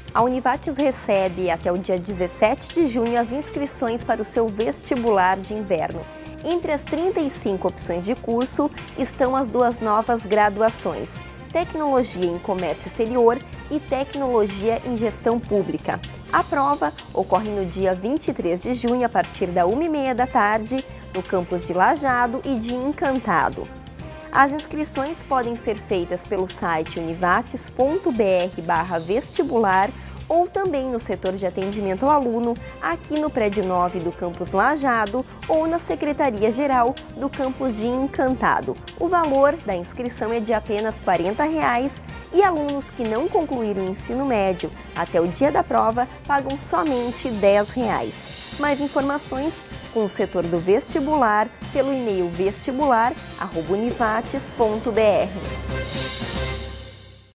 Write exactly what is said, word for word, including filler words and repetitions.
A Univates recebe até o dia dezessete de junho as inscrições para o seu vestibular de inverno. Entre as trinta e cinco opções de curso estão as duas novas graduações: Tecnologia em Comércio Exterior e Tecnologia em Gestão Pública. A prova ocorre no dia vinte e três de junho, a partir da uma e meia da tarde, no campus de Lajeado e de Encantado. As inscrições podem ser feitas pelo site univates ponto br barra vestibular ou também no setor de atendimento ao aluno, aqui no prédio nove do campus Lajeado ou na Secretaria-Geral do campus de Encantado. O valor da inscrição é de apenas quarenta reais e alunos que não concluíram o ensino médio até o dia da prova pagam somente dez reais. Mais informações com o setor do vestibular pelo e-mail vestibular arroba univates ponto br.